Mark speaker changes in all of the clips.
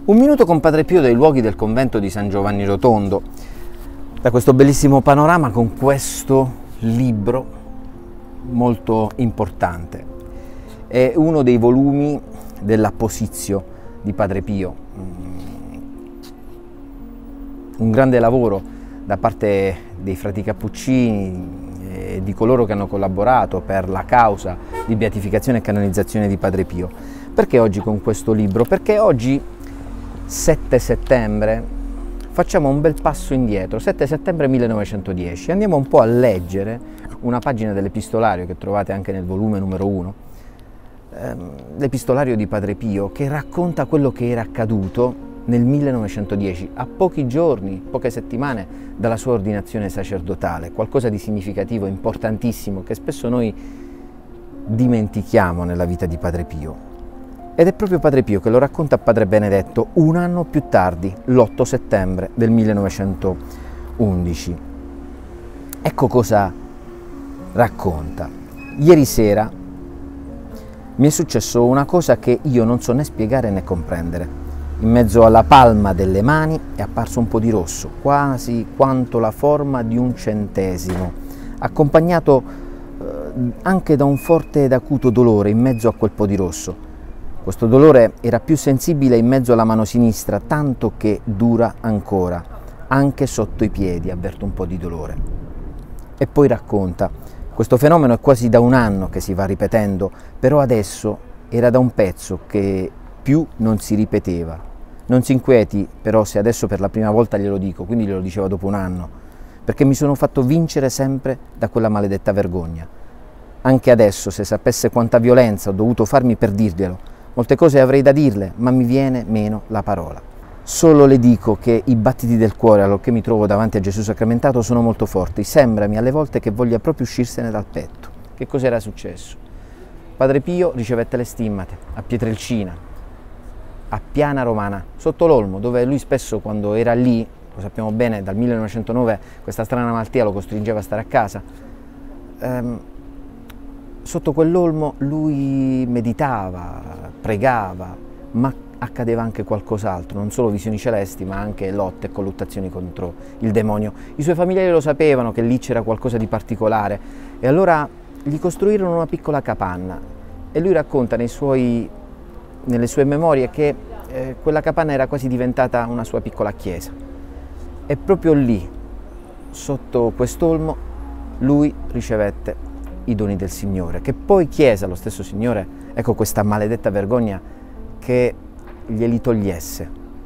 Speaker 1: Un minuto con Padre Pio dai luoghi del convento di San Giovanni Rotondo, da questo bellissimo panorama con questo libro molto importante. È uno dei volumi dell'Appositio di Padre Pio, un grande lavoro da parte dei frati cappuccini e di coloro che hanno collaborato per la causa di beatificazione e canonizzazione di Padre Pio. Perché oggi con questo libro? Perché oggi 7 settembre facciamo un bel passo indietro, 7 settembre 1910, andiamo un po' a leggere una pagina dell'epistolario che trovate anche nel volume numero 1, l'epistolario di Padre Pio, che racconta quello che era accaduto nel 1910, a pochi giorni, poche settimane dalla sua ordinazione sacerdotale, qualcosa di significativo, importantissimo, che spesso noi dimentichiamo nella vita di Padre Pio. Ed è proprio Padre Pio che lo racconta a Padre Benedetto un anno più tardi, l'8 settembre del 1911. Ecco cosa racconta. Ieri sera mi è successo una cosa che io non so né spiegare né comprendere. In mezzo alla palma delle mani è apparso un po' di rosso, quasi quanto la forma di un centesimo, accompagnato anche da un forte ed acuto dolore in mezzo a quel po' di rosso. Questo dolore era più sensibile in mezzo alla mano sinistra, tanto che dura ancora, anche sotto i piedi avverto un po' di dolore. E poi racconta, questo fenomeno è quasi da un anno che si va ripetendo, però adesso era da un pezzo che più non si ripeteva. Non si inquieti però se adesso per la prima volta glielo dico, quindi glielo diceva dopo un anno, perché mi sono fatto vincere sempre da quella maledetta vergogna. Anche adesso, se sapesse quanta violenza ho dovuto farmi per dirglielo, molte cose avrei da dirle, ma mi viene meno la parola. Solo le dico che i battiti del cuore allorché mi trovo davanti a Gesù sacramentato sono molto forti. Sembrami alle volte che voglia proprio uscirsene dal petto. Che cos'era successo? Padre Pio ricevette le stimmate a Pietrelcina, a Piana Romana, sotto l'Olmo, dove lui spesso quando era lì, lo sappiamo bene, dal 1909 questa strana malattia lo costringeva a stare a casa, sotto quell'olmo lui meditava, pregava, ma accadeva anche qualcos'altro, non solo visioni celesti, ma anche lotte e colluttazioni contro il demonio. I suoi familiari lo sapevano che lì c'era qualcosa di particolare e allora gli costruirono una piccola capanna e lui racconta nelle sue memorie che quella capanna era quasi diventata una sua piccola chiesa. E proprio lì, sotto quest'olmo, lui ricevette i doni del Signore, che poi chiese allo stesso Signore, ecco questa maledetta vergogna, che glieli togliesse,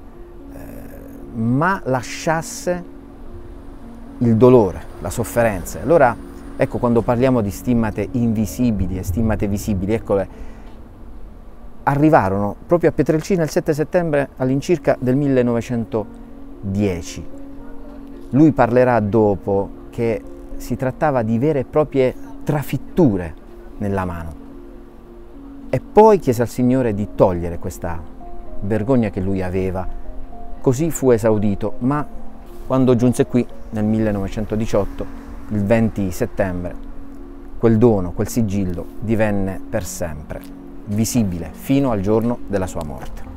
Speaker 1: ma lasciasse il dolore, la sofferenza. Allora, ecco, quando parliamo di stimmate invisibili e stimmate visibili, eccole, arrivarono proprio a Pietrelcina il 7 settembre all'incirca del 1910. Lui parlerà dopo che si trattava di vere e proprie trafitture nella mano e poi chiese al Signore di togliere questa vergogna che lui aveva. Così fu esaudito, ma quando giunse qui nel 1918, il 20 settembre, quel dono, quel sigillo divenne per sempre visibile fino al giorno della sua morte.